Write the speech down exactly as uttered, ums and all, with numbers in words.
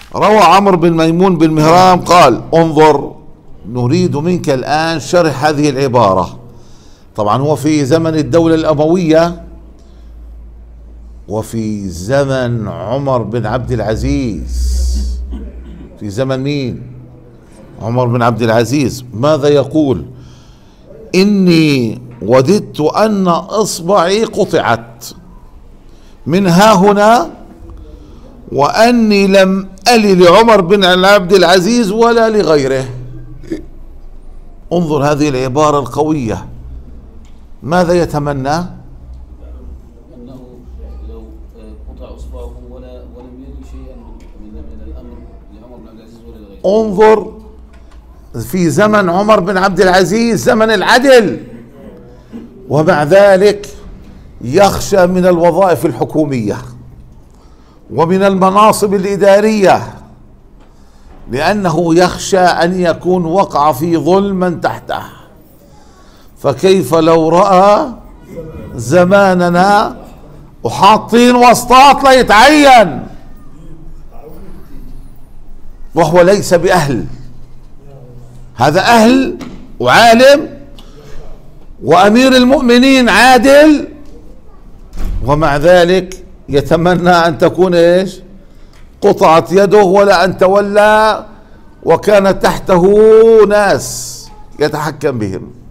روى عمرو بن ميمون بن مهران قال: انظر، نريد منك الآن شرح هذه العبارة. طبعا هو في زمن الدولة الأموية وفي زمن عمر بن عبد العزيز. في زمن مين؟ عمر بن عبد العزيز. ماذا يقول؟ إني وددت أن إصبعي قطعت من ها هنا وأني لم ألي لعمر بن عبد العزيز ولا لغيره. انظر هذه العبارة القوية. ماذا يتمنى؟ أنه لو قطع إصبعه ولا ولم يلي شيئا من من الأمر لعمر بن عبد العزيز ولا لغيره. انظر، في زمن عمر بن عبد العزيز زمن العدل، ومع ذلك يخشى من الوظائف الحكومية ومن المناصب الإدارية، لأنه يخشى أن يكون وقع في ظلم من تحته. فكيف لو رأى زماننا وحاطين وسطات لا يتعين وهو ليس بأهل؟ هذا أهل وعالم وأمير المؤمنين عادل، ومع ذلك يتمنى أن تكون إيش؟ قطعت يده ولا أن تولى وكان تحته ناس يتحكم بهم.